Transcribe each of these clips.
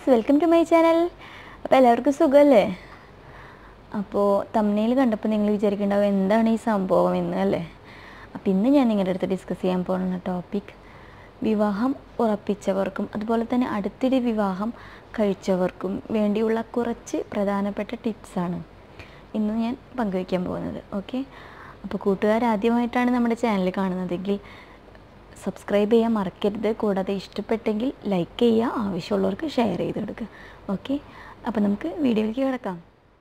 Welcome to my channel. അപ്പോൾ എല്ലാവർക്കും സുഖമല്ലേ? അപ്പോൾ തംബ്നെയിൽ കണ്ടപ്പോൾ നിങ്ങൾ വിചാരിക്കുന്നുണ്ടാവും എന്താണ് ഈ സംഭവം എന്ന് അല്ലേ? അപ്പോൾ ഇന്ന് ഞാൻ നിങ്ങളുടെ അടുത്ത് ഡിസ്കസ് ചെയ്യാൻ പോകുന്ന ടോപ്പിക് വിവാഹം ഉറപ്പിച്ചവർക്കും അതുപോലെ തന്നെ അടുത്തിടെ വിവാഹം കഴിച്ചവർക്കും വേണ്ടിയുള്ള കുറച്ച് പ്രധാനപ്പെട്ട ടിപ്സാണ് ഇന്ന് ഞാൻ പങ്കുവയ്ക്കാൻ പോകുന്നത്. ഓക്കെ, അപ്പോൾ കൂട്ടുകാർ ആദ്യമായിട്ടാണ് നമ്മുടെ ചാനൽ കാണുന്നതെങ്കിൽ സബ്സ്ക്രൈബ് ചെയ്യാൻ മറക്കരുത്. കൂടാതെ ഇഷ്ടപ്പെട്ടെങ്കിൽ ലൈക്ക് ചെയ്യുക, ആവശ്യമുള്ളവർക്ക് ഷെയർ ചെയ്ത് കൊടുക്കുക. ഓക്കെ, അപ്പോൾ നമുക്ക് വീഡിയോയിലേക്ക് കിടക്കാം.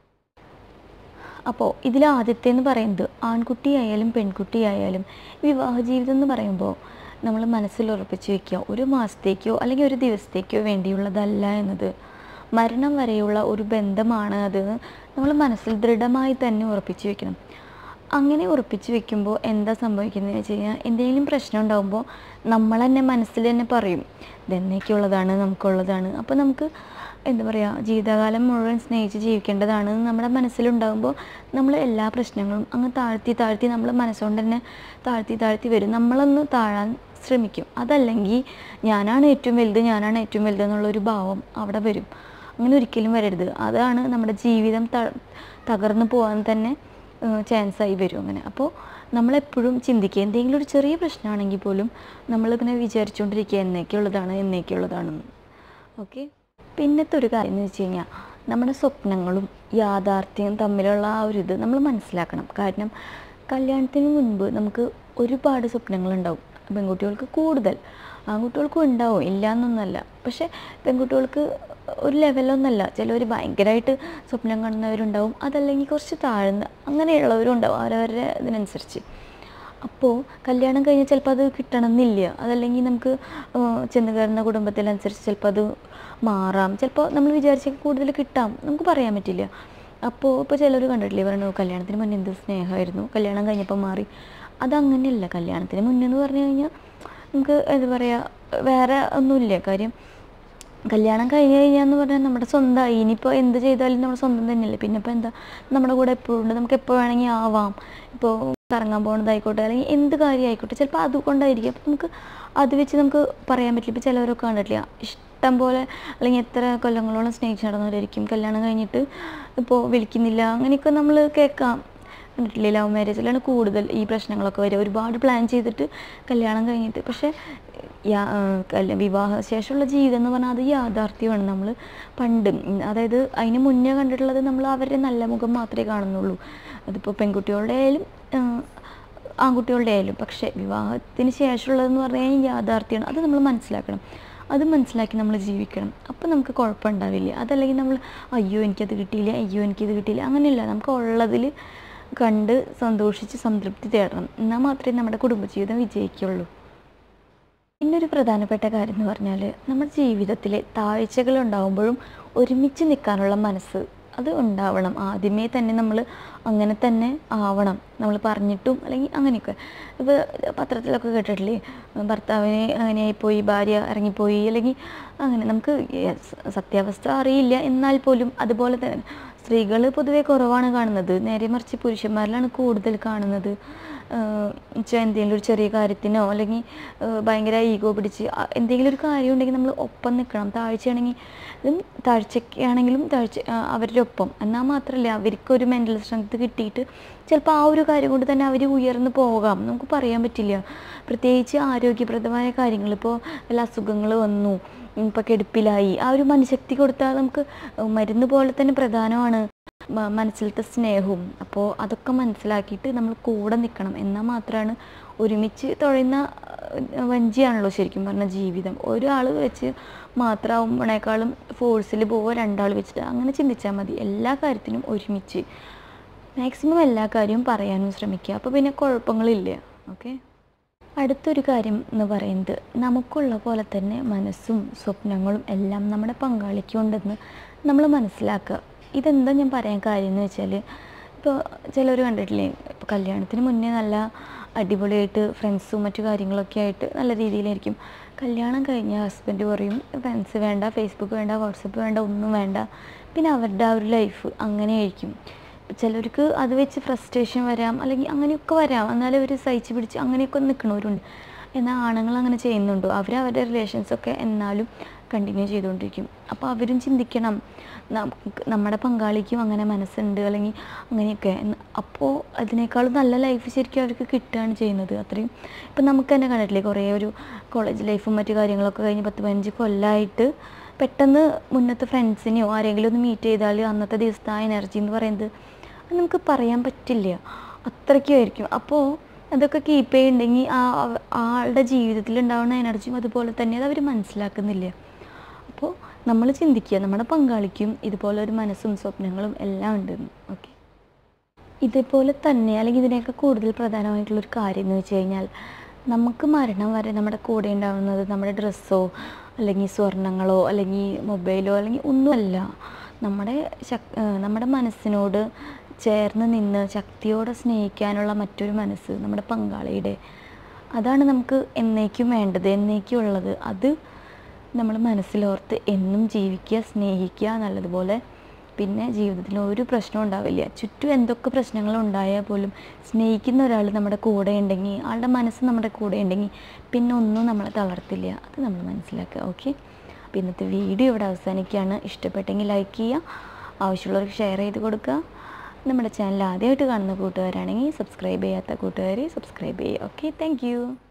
അപ്പോൾ ഇതിൽ ആദ്യത്തേന്ന് പറയുന്നത് ആൺകുട്ടിയായാലും പെൺകുട്ടിയായാലും വിവാഹ ജീവിതം എന്ന് പറയുമ്പോൾ നമ്മൾ മനസ്സിൽ ഉറപ്പിച്ച് വയ്ക്കുക, ഒരു മാസത്തേക്കോ അല്ലെങ്കിൽ ഒരു ദിവസത്തേക്കോ വേണ്ടിയുള്ളതല്ല എന്നത്. മരണം വരെയുള്ള ഒരു ബന്ധമാണ് അത്. നമ്മൾ മനസ്സിൽ ദൃഢമായി തന്നെ ഉറപ്പിച്ച് വയ്ക്കണം. അങ്ങനെ ഉറപ്പിച്ച് വെക്കുമ്പോൾ എന്താ സംഭവിക്കുന്നതെന്ന് വെച്ച് കഴിഞ്ഞാൽ എന്തെങ്കിലും പ്രശ്നം ഉണ്ടാകുമ്പോൾ നമ്മൾ തന്നെ മനസ്സിൽ തന്നെ പറയും ഇതെന്നേക്കുള്ളതാണ്, നമുക്കുള്ളതാണ്. അപ്പോൾ നമുക്ക് എന്താ പറയുക, ജീവിതകാലം മുഴുവൻ സ്നേഹിച്ച് ജീവിക്കേണ്ടതാണ് നമ്മുടെ മനസ്സിലുണ്ടാകുമ്പോൾ നമ്മൾ എല്ലാ പ്രശ്നങ്ങളും അങ്ങ് താഴ്ത്തി നമ്മൾ മനസ്സുകൊണ്ട് തന്നെ താഴ്ത്തി വരും. നമ്മളൊന്ന് താഴാൻ ശ്രമിക്കും. അതല്ലെങ്കിൽ ഞാനാണ് ഏറ്റവും വലുത് എന്നുള്ളൊരു ഭാവം അവിടെ വരും. അങ്ങനെ ഒരിക്കലും വരരുത്. അതാണ് നമ്മുടെ ജീവിതം തകർന്നു പോകാൻ തന്നെ ചാൻസായി വരും. അങ്ങനെ അപ്പോൾ നമ്മളെപ്പോഴും ചിന്തിക്കുക, എന്തെങ്കിലും ഒരു ചെറിയ പ്രശ്നമാണെങ്കിൽ പോലും നമ്മളിങ്ങനെ വിചാരിച്ചുകൊണ്ടിരിക്കുക എന്നേക്കുള്ളതാണെന്ന്. ഓക്കെ, പിന്നത്തെ ഒരു കാര്യം എന്ന് വെച്ച് കഴിഞ്ഞാൽ നമ്മുടെ സ്വപ്നങ്ങളും യാഥാർത്ഥ്യവും തമ്മിലുള്ള ആ ഒരു ഇത് നമ്മൾ മനസ്സിലാക്കണം. കാരണം കല്യാണത്തിന് മുൻപ് നമുക്ക് ഒരുപാട് സ്വപ്നങ്ങളുണ്ടാവും. പെൺകുട്ടികൾക്ക് കൂടുതൽ, ആൺകുട്ടികൾക്കും ഉണ്ടാവും, ഇല്ല എന്നൊന്നല്ല. പക്ഷേ പെൺകുട്ടികൾക്ക് ഒരു ലെവലൊന്നല്ല. ചിലവർ ഭയങ്കരമായിട്ട് സ്വപ്നം കാണുന്നവരുണ്ടാവും, അതല്ലെങ്കിൽ കുറച്ച് താഴ്ന്ന അങ്ങനെയുള്ളവരും ഉണ്ടാവും, അവരവരുടെ ഇതിനനുസരിച്ച്. അപ്പോൾ കല്യാണം കഴിഞ്ഞാൽ ചിലപ്പോൾ അത് കിട്ടണമെന്നില്ല. അതല്ലെങ്കിൽ നമുക്ക് ചെന്ന് കയറുന്ന കുടുംബത്തിനനുസരിച്ച് ചിലപ്പോൾ അത് മാറാം. ചിലപ്പോൾ നമ്മൾ വിചാരിച്ച കൂടുതൽ കിട്ടാം, നമുക്ക് പറയാൻ പറ്റില്ല. അപ്പോൾ ഇപ്പോൾ ചിലർ കണ്ടിട്ടില്ലേ, പറഞ്ഞു കല്യാണത്തിന് മുന്നേ എന്ത് സ്നേഹമായിരുന്നു, കല്യാണം കഴിഞ്ഞപ്പോൾ മാറി. അതങ്ങനെയല്ല. കല്യാണത്തിന് മുന്നേ എന്ന് പറഞ്ഞു കഴിഞ്ഞാൽ നമുക്ക് എന്താ പറയുക, വേറെ ഒന്നുമില്ല. കാര്യം കല്യാണം കഴിഞ്ഞ് കഴിഞ്ഞാന്ന് പറഞ്ഞാൽ നമ്മുടെ സ്വന്തമായി. ഇനിയിപ്പോൾ എന്ത് ചെയ്താലും നമ്മുടെ സ്വന്തം തന്നെയല്ലേ. പിന്നെ ഇപ്പോൾ എന്താ, നമ്മുടെ കൂടെ എപ്പോഴും ഉണ്ട്, നമുക്ക് എപ്പോൾ വേണമെങ്കിൽ ആവാം. ഇപ്പോൾ കറങ്ങാൻ പോകുന്നതായിക്കോട്ടെ അല്ലെങ്കിൽ എന്ത് കാര്യം ആയിക്കോട്ടെ, ചിലപ്പോൾ അതുകൊണ്ടായിരിക്കും. അപ്പോൾ നമുക്ക് അത് വെച്ച് നമുക്ക് പറയാൻ പറ്റില്ല. ഇപ്പോൾ ചിലവരൊക്കെ കണ്ടിട്ടില്ല, ഇഷ്ടം പോലെ അല്ലെങ്കിൽ എത്ര കൊല്ലങ്ങളോളം സ്നേഹിച്ച് നടന്നവരായിരിക്കും, കല്യാണം കഴിഞ്ഞിട്ട് ഇപ്പോൾ വിളിക്കുന്നില്ല. അങ്ങനെയൊക്കെ നമ്മൾ കേൾക്കാം. കണ്ടിട്ടില്ലേ, ലവ് മാരേജിലാണ് കൂടുതൽ ഈ പ്രശ്നങ്ങളൊക്കെ വരിക. ഒരുപാട് പ്ലാൻ ചെയ്തിട്ട് കല്യാണം കഴിഞ്ഞിട്ട്, പക്ഷേ വിവാഹശേഷമുള്ള ജീവിതം എന്ന് പറഞ്ഞാൽ അത് യാഥാർത്ഥ്യമാണ്. നമ്മൾ പണ്ട്, അതായത് അതിന് മുന്നേ കണ്ടിട്ടുള്ളത് നമ്മൾ അവരുടെ നല്ല മുഖം മാത്രമേ കാണുന്നുള്ളൂ. അതിപ്പോൾ പെൺകുട്ടികളുടെ ആയാലും ആൺകുട്ടികളുടെ ആയാലും. പക്ഷേ വിവാഹത്തിന് ശേഷമുള്ളതെന്ന് പറഞ്ഞു കഴിഞ്ഞാൽ യാഥാർത്ഥ്യമാണ്. അത് നമ്മൾ മനസ്സിലാക്കണം. അത് മനസ്സിലാക്കി നമ്മൾ ജീവിക്കണം. അപ്പോൾ നമുക്ക് കുഴപ്പമുണ്ടാവില്ല. അതല്ലെങ്കിൽ നമ്മൾ അയ്യോ എനിക്കത് കിട്ടിയില്ല അങ്ങനെയല്ല. നമുക്ക് ഉള്ളതിൽ കണ്ട് സന്തോഷിച്ച് സംതൃപ്തി തേടണം. എന്നാൽ മാത്രമേ നമ്മുടെ കുടുംബജീവിതം വിജയിക്കുള്ളൂ. പിന്നൊരു പ്രധാനപ്പെട്ട കാര്യം എന്ന് പറഞ്ഞാൽ നമ്മുടെ ജീവിതത്തിലെ താഴ്ചകൾ ഉണ്ടാകുമ്പോഴും ഒരുമിച്ച് നിൽക്കാനുള്ള മനസ്സ് അത് ഉണ്ടാവണം. ആദ്യമേ തന്നെ നമ്മൾ അങ്ങനെ തന്നെ ആവണം. നമ്മൾ പറഞ്ഞിട്ടും അല്ലെങ്കിൽ അങ്ങനെയൊക്കെ. ഇപ്പോൾ പത്രത്തിലൊക്കെ കേട്ടിട്ടില്ലേ, ഭർത്താവിനെ അങ്ങനെയായിപ്പോയി, ഭാര്യ ഇറങ്ങിപ്പോയി, അല്ലെങ്കിൽ അങ്ങനെ. നമുക്ക് സത്യാവസ്ഥ അറിയില്ല, എന്നാൽ പോലും അതുപോലെ തന്നെ സ്ത്രീകൾ പൊതുവെ കുറവാണ് കാണുന്നത്. നേരെ മറിച്ച് പുരുഷന്മാരിലാണ് കൂടുതൽ കാണുന്നത്. എന്തെങ്കിലും ഒരു ചെറിയ കാര്യത്തിനോ അല്ലെങ്കിൽ ഭയങ്കര ഈഗോ പിടിച്ച് എന്തെങ്കിലും ഒരു കാര്യം ഉണ്ടെങ്കിൽ നമ്മൾ ഒപ്പം നിൽക്കണം. താഴ്ചയ്ക്കാണെങ്കിലും അവരുടെ ഒപ്പം. എന്നാൽ മാത്രമല്ല അവർക്കൊരു മെൻ്റൽ സ്ട്രെങ്ത് കിട്ടിയിട്ട് ചിലപ്പോൾ ആ ഒരു കാര്യം കൊണ്ട് തന്നെ അവർ ഉയർന്നു പോകാം. നമുക്ക് പറയാൻ പറ്റില്ല. പ്രത്യേകിച്ച് ആരോഗ്യപ്രദമായ കാര്യങ്ങൾ, ഇപ്പോൾ വല്ല അസുഖങ്ങൾ വന്നു, ഇപ്പോൾ കിടപ്പിലായി, ആ ഒരു മനഃശക്തി കൊടുത്താൽ നമുക്ക് മരുന്ന് പോലെ തന്നെ പ്രധാനമാണ് മനസ്സിലത്തെ സ്നേഹവും. അപ്പോൾ അതൊക്കെ മനസ്സിലാക്കിയിട്ട് നമ്മൾ കൂടെ നിൽക്കണം. എന്നാൽ മാത്രമാണ് ഒരുമിച്ച് തുഴയുന്ന വഞ്ചിയാണല്ലോ ശരിക്കും പറഞ്ഞ ജീവിതം. ഒരാൾ വെച്ച് മാത്രമാകുമ്പോഴേക്കാളും ഫോഴ്സിൽ പോവുക രണ്ടാൾ വെച്ചിട്ട്. അങ്ങനെ ചിന്തിച്ചാൽ മതി. എല്ലാ കാര്യത്തിനും ഒരുമിച്ച് മാക്സിമം എല്ലാ കാര്യവും പറയാനും ശ്രമിക്കുക. അപ്പോൾ പിന്നെ കുഴപ്പങ്ങളില്ല. ഓക്കെ, അടുത്തൊരു കാര്യം എന്ന് പറയുന്നത് നമുക്കുള്ള പോലെ തന്നെ മനസ്സും സ്വപ്നങ്ങളും എല്ലാം നമ്മുടെ പങ്കാളിക്കുണ്ടെന്ന് നമ്മൾ മനസ്സിലാക്കുക. ഇതെന്താ ഞാൻ പറയാൻ കാര്യം എന്ന് വെച്ചാൽ, ഇപ്പോൾ ചിലർ കണ്ടിട്ടില്ലേ, ഇപ്പോൾ കല്യാണത്തിന് മുന്നേ നല്ല അടിപൊളിയായിട്ട് ഫ്രണ്ട്സും മറ്റു കാര്യങ്ങളൊക്കെ ആയിട്ട് നല്ല രീതിയിലായിരിക്കും. കല്യാണം കഴിഞ്ഞ ഹസ്ബൻഡ് പറയും ഫ്രണ്ട്സ് വേണ്ട, ഫേസ്ബുക്ക് വേണ്ട, വാട്സപ്പ് വേണ്ട, ഒന്നും വേണ്ട. പിന്നെ അവരുടെ ആ ഒരു ലൈഫ് അങ്ങനെയായിരിക്കും. ചിലർക്ക് അത് വെച്ച് ഫ്രസ്ട്രേഷൻ വരാം, അല്ലെങ്കിൽ അങ്ങനെയൊക്കെ വരാം. എന്നാലും അവർ സഹിച്ച് പിടിച്ച് അങ്ങനെയൊക്കെ നിൽക്കുന്നവരുണ്ട്. എന്നാൽ ആണുങ്ങൾ അങ്ങനെ ചെയ്യുന്നുണ്ടോ? അവരവരുടെ റിലേഷൻസൊക്കെ എന്നാലും കണ്ടിന്യൂ ചെയ്തുകൊണ്ടിരിക്കും. അപ്പോൾ അവരും ചിന്തിക്കണം നമ്മുടെ പങ്കാളിക്കും അങ്ങനെ മനസ്സുണ്ട് അല്ലെങ്കിൽ അങ്ങനെയൊക്കെ. അപ്പോൾ അതിനേക്കാളും നല്ല ലൈഫ് ശരിക്കും അവർക്ക് കിട്ടുകയാണ് ചെയ്യുന്നത്. അത്രയും ഇപ്പം നമുക്ക് തന്നെ കണ്ടിട്ടില്ലേ, കുറേ ഒരു കോളേജ് ലൈഫും മറ്റു കാര്യങ്ങളൊക്കെ കഴിഞ്ഞ് 10-15 കൊല്ലമായിട്ട് പെട്ടെന്ന് മുന്നത്തെ ഫ്രണ്ട്സിനെയോ ആരെങ്കിലും ഒന്ന് മീറ്റ് ചെയ്താൽ അന്നത്തെ ദിവസത്തെ ആ എനർജി എന്ന് പറയുന്നത് നമുക്ക് പറയാൻ പറ്റില്ല, അത്രയ്ക്കുമായിരിക്കും. അപ്പോൾ അതൊക്കെ കീപ്പ് ചെയ്യുന്നുണ്ടെങ്കിൽ ആളുടെ ജീവിതത്തിൽ ഉണ്ടാകുന്ന എനർജിയും അതുപോലെ തന്നെ അത് അവർ മനസ്സിലാക്കുന്നില്ല. അപ്പോൾ നമ്മൾ ചിന്തിക്കുക നമ്മുടെ പങ്കാളിക്കും ഇതുപോലെ ഒരു മനസ്സും സ്വപ്നങ്ങളും എല്ലാം ഉണ്ടെന്ന്. ഓക്കെ, ഇതേപോലെ തന്നെ അല്ലെങ്കിൽ ഇതിനൊക്കെ കൂടുതൽ പ്രധാനമായിട്ടുള്ളൊരു കാര്യം എന്ന് വെച്ച് കഴിഞ്ഞാൽ, നമുക്ക് മരണം വരെ നമ്മുടെ കൂടെ ഉണ്ടാകുന്നത് നമ്മുടെ ഡ്രസ്സോ അല്ലെങ്കിൽ സ്വർണ്ണങ്ങളോ അല്ലെങ്കിൽ മൊബൈലോ അല്ലെങ്കിൽ ഒന്നുമല്ല. നമ്മുടെ മനസ്സിനോട് ചേർന്ന് നിന്ന് ശക്തിയോടെ സ്നേഹിക്കാനുള്ള മറ്റൊരു മനസ്സ് നമ്മുടെ പങ്കാളിയുടെ, അതാണ് നമുക്ക് എന്നേക്കും വേണ്ടത്, എന്നേക്കും ഉള്ളത്. അത് നമ്മൾ മനസ്സിലോർത്ത് എന്നും ജീവിക്കുക, സ്നേഹിക്കുക നല്ലതുപോലെ. പിന്നെ ജീവിതത്തിൽ ഒരു പ്രശ്നം ഉണ്ടാവില്ല. ചുറ്റും എന്തൊക്കെ പ്രശ്നങ്ങളുണ്ടായാൽ പോലും സ്നേഹിക്കുന്ന ഒരാൾ നമ്മുടെ കൂടെ ഉണ്ടെങ്കിൽ, ആളുടെ മനസ്സ് നമ്മുടെ കൂടെ ഉണ്ടെങ്കിൽ പിന്നെ ഒന്നും നമ്മളെ തളർത്തില്ല. അത് നമ്മൾ മനസ്സിലാക്കുക. ഓക്കെ, അപ്പോൾ ഇന്നത്തെ വീഡിയോ ഇവിടെ അവസാനിക്കുകയാണ്. ഇഷ്ടപ്പെട്ടെങ്കിൽ ലൈക്ക് ചെയ്യുക, ആവശ്യമുള്ളവർക്ക് ഷെയർ ചെയ്ത് കൊടുക്കുക. നമ്മുടെ ചാനൽ ആദ്യമായിട്ട് കാണുന്ന കൂട്ടുകാരാണെങ്കിൽ സബ്സ്ക്രൈബ് ചെയ്യാത്ത കൂട്ടുകാർ സബ്സ്ക്രൈബ് ചെയ്യുക. Okay, thank